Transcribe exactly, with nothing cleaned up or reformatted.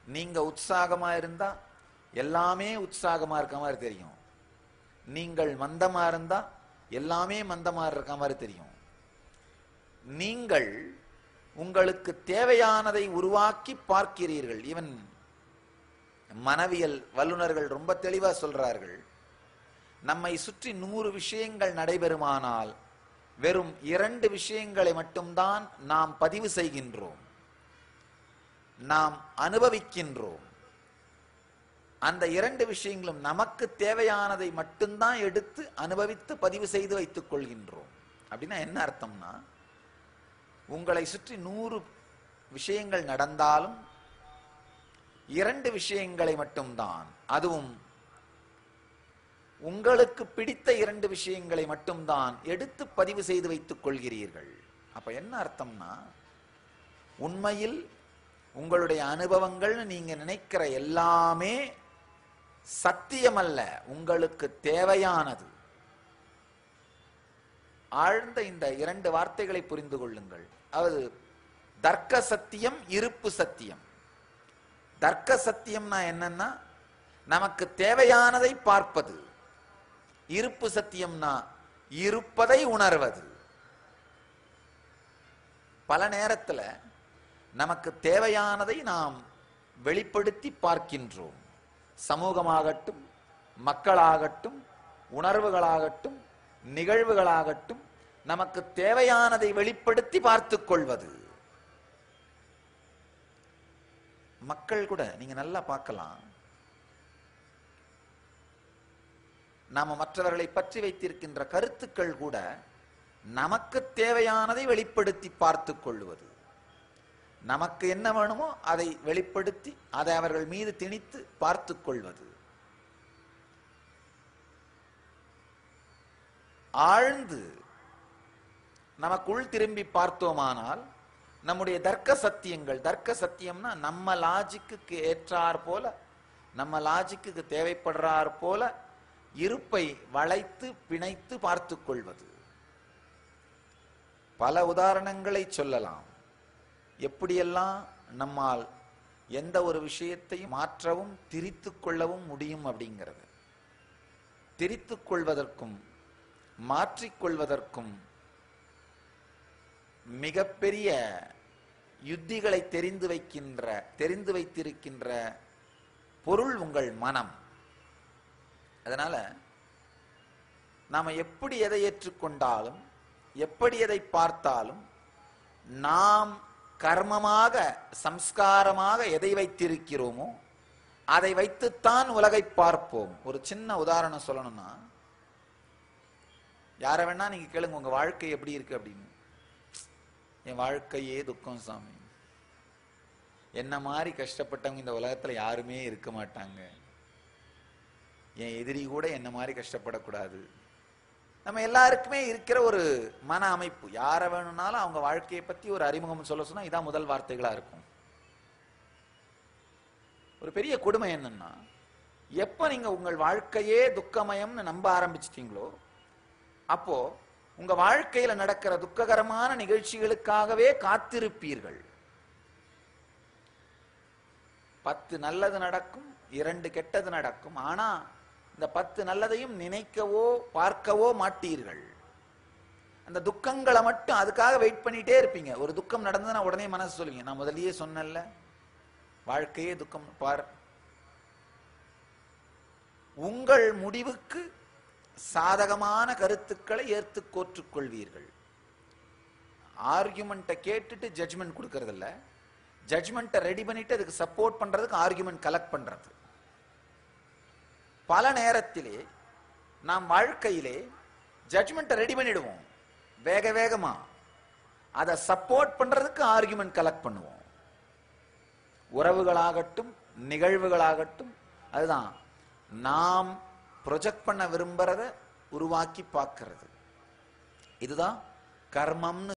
நீங்க உற்சாகமா இருந்தா எல்லாமே உற்சாகமா இருக்க மாதிரி தெரியும். நீங்கள் மந்தமா இருந்தா எல்லாமே மந்தமா இருக்க மாதிரி தெரியும். நீங்கள் உங்களுக்கு தேவையானதை உருவாக்கி பார்க்கிறீர்கள். இவன் மனவியல் வல்லுநர்கள் ரொம்ப தெளிவா சொல்றார்கள், நம்மை சுற்றி நூறு விஷயங்கள் நடைபெறுமானால் வெறும் இரண்டு விஷயங்களை மட்டும்தான் நாம் பதிவு செய்கின்றோம், நாம் அனுபவிக்கின்றோம். அந்த இரண்டு விஷயங்களும் நமக்கு தேவையானதை மட்டும்தான் எடுத்து அனுபவித்து பதிவு செய்து வைத்துக் கொள்கின்றோம். அப்படின்னா என்ன அர்த்தம்னா, உங்களை சுற்றி நூறு விஷயங்கள் நடந்தாலும் இரண்டு விஷயங்களை மட்டும்தான், அதுவும் உங்களுக்கு பிடித்த இரண்டு விஷயங்களை மட்டும்தான் எடுத்து பதிவு செய்து வைத்துக் கொள்கிறீர்கள். அப்ப என்ன அர்த்தம்னா, உண்மையில் உங்களுடைய அனுபவங்கள் நீங்க நினைக்கிற எல்லாமே சத்தியமல்ல, உங்களுக்கு தேவையானது. ஆழ்ந்த இந்த இரண்டு வார்த்தைகளை புரிந்து கொள்ளுங்கள். அதாவது தர்க்க சத்தியம், இருப்பு சத்தியம். தர்க்க சத்தியம்னா என்னன்னா, நமக்கு தேவையானதை பார்ப்பது. இருப்பு சத்தியம்னா இருப்பதை உணர்வது. பல நேரத்தில் நமக்கு தேவையானதை நாம் வெளிப்படுத்தி பார்க்கின்றோம். சமூகமாகட்டும், மக்களாகட்டும், உணர்வுகளாகட்டும், நிகழ்வுகளாகட்டும், நமக்கு தேவையானதை வெளிப்படுத்தி பார்த்துக் கொள்வது. மக்கள் கூட நீங்க நல்லா பார்க்கலாம், நாம மற்றவர்களை பற்றி வைத்திருக்கின்ற கருத்துக்கள் கூட நமக்கு தேவையானதை வெளிப்படுத்தி பார்த்துக் கொள்வது. நமக்கு என்ன வேணுமோ அதை வெளிப்படுத்தி அதை அவர்கள் மீது திணித்து பார்த்துக் கொள்வது. ஆழ்ந்து நமக்குள் திரும்பி பார்த்தோமானால் நம்முடைய தர்க்க சத்தியங்கள், தர்க்க சத்தியம்னா நம்ம லாஜிக்கு ஏற்றார் போல, நம்ம லாஜிக்கு தேவைப்படுறார் போல இருப்பை வளைத்து பிணைத்து பார்த்துக் கொள்வது. பல உதாரணங்களை சொல்லலாம். எப்படியெல்லாம் நம்மால் எந்த ஒரு விஷயத்தையும் மாற்றவும் திரித்துக் கொள்ளவும் முடியும் அப்படிங்கிறது. திரித்துக் கொள்வதற்கும் மாற்றிக்கொள்வதற்கும் மிகப்பெரிய யுத்திகளை தெரிந்து வைக்கின்ற தெரிந்து வைத்திருக்கின்ற பொருள் உங்கள் மனம். அதனால நாம எப்படி எதை ஏற்றுக்கொண்டாலும், எப்படி எதை பார்த்தாலும், நாம் கர்மமாக சம்ஸ்காரமாக எதை வைத்திருக்கிறோமோ அதை வைத்துத்தான் உலகை பார்ப்போம். ஒரு சின்ன உதாரணம் சொல்லணும்னா, யார வேணா நீங்க கேளுங்க, உங்க வாழ்க்கை எப்படி இருக்கு அப்படின்னு. என் வாழ்க்கையே துக்கம் சாமி, என்ன மாதிரி கஷ்டப்பட்டவங்க இந்த உலகத்துல யாருமே இருக்க மாட்டாங்க, என் எதிரி கூட என்ன மாதிரி கஷ்டப்படக்கூடாது. நம்ம எல்லாருக்குமே இருக்கிற ஒரு மன அமைப்பு. யார வேணும்னாலும் அவங்க வாழ்க்கையை பத்தி ஒரு அறிமுகம் சொல்ல சொன்னா இதான் முதல் வார்த்தைகளா இருக்கும். ஒரு பெரிய கொடுமை என்னன்னா, எப்ப நீங்க உங்கள் வாழ்க்கையே துக்கமயம்னு நம்ப ஆரம்பிச்சிட்டீங்களோ அப்போ உங்க வாழ்க்கையில நடக்கிற துக்ககரமான நிகழ்ச்சிகளுக்காகவே காத்திருப்பீர்கள். பத்து நல்லது நடக்கும், இரண்டு கெட்டது நடக்கும். ஆனா இந்த பத்து நல்லதையும் நினைக்கவோ பார்க்கவோ மாட்டீர்கள். அந்த துக்கங்களை மட்டும் அதுக்காக வெயிட் பண்ணிட்டே இருப்பீங்க. ஒரு துக்கம் நடந்ததுன்னா உடனே மனசு சொல்லுவீங்க, நான் முதல்லயே சொன்னேன்ல வாழ்க்கையே துக்கம் பார். உங்கள் முடிவுக்கு சாதகமான கருத்துக்களை ஏற்று கோற்றுக்கொள்வீர்கள். ஆர்குமெண்ட்டை கேட்டுட்டு ஜட்ஜ்மெண்ட் கொடுக்கறது இல்ல, ஜட்ஜ்மெண்ட்டை ரெடி பண்ணிட்டு அதுக்கு சப்போர்ட் பண்றதுக்கு ஆர்குமெண்ட் கலெக்ட் பண்றது. பல நேரத்திலே நாம் வாழ்க்கையிலே ஜட்ஜ்மெண்ட்டை ரெடி பண்ணிடுவோம் வேக வேகமா, அதை சப்போர்ட் பண்றதுக்கு ஆர்குமெண்ட் கலெக்ட் பண்ணுவோம். உறவுகளாகட்டும், நிகழ்வுகளாகட்டும், அதுதான் நாம் ப்ரொஜெக்ட் பண்ண விரும்புறத உருவாக்கி பார்க்கிறது. இதுதான் கர்மம்னு